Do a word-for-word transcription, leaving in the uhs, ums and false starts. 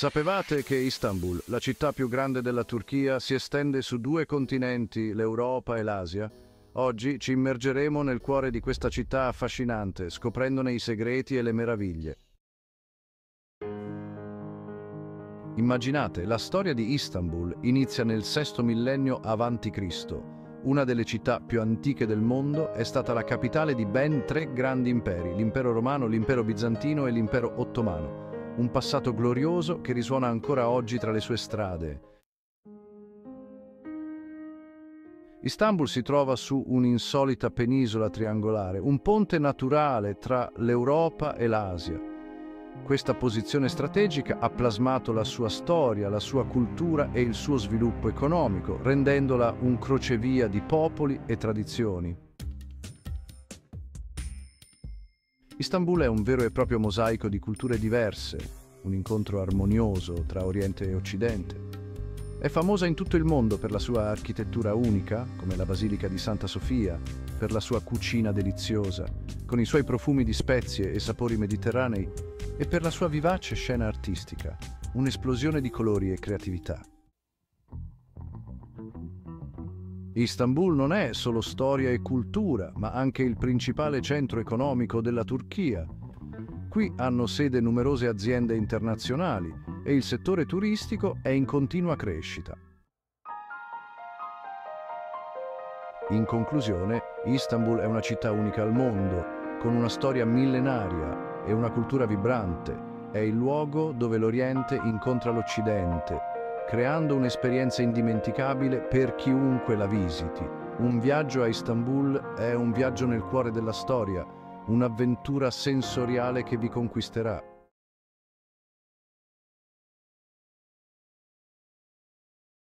Sapevate che Istanbul, la città più grande della Turchia, si estende su due continenti, l'Europa e l'Asia? Oggi ci immergeremo nel cuore di questa città affascinante, scoprendone i segreti e le meraviglie. Immaginate, la storia di Istanbul inizia nel sesto millennio avanti Cristo. Una delle città più antiche del mondo, è stata la capitale di ben tre grandi imperi, l'impero romano, l'impero bizantino e l'impero ottomano. Un passato glorioso che risuona ancora oggi tra le sue strade. Istanbul si trova su un'insolita penisola triangolare, un ponte naturale tra l'Europa e l'Asia. Questa posizione strategica ha plasmato la sua storia, la sua cultura e il suo sviluppo economico, rendendola un crocevia di popoli e tradizioni. Istanbul è un vero e proprio mosaico di culture diverse, un incontro armonioso tra Oriente e Occidente. È famosa in tutto il mondo per la sua architettura unica, come la Basilica di Santa Sofia, per la sua cucina deliziosa, con i suoi profumi di spezie e sapori mediterranei, e per la sua vivace scena artistica, un'esplosione di colori e creatività. Istanbul non è solo storia e cultura, ma anche il principale centro economico della Turchia. Qui hanno sede numerose aziende internazionali e il settore turistico è in continua crescita. In conclusione, Istanbul è una città unica al mondo, con una storia millenaria e una cultura vibrante. È il luogo dove l'Oriente incontra l'Occidente, creando un'esperienza indimenticabile per chiunque la visiti. Un viaggio a Istanbul è un viaggio nel cuore della storia, un'avventura sensoriale che vi conquisterà.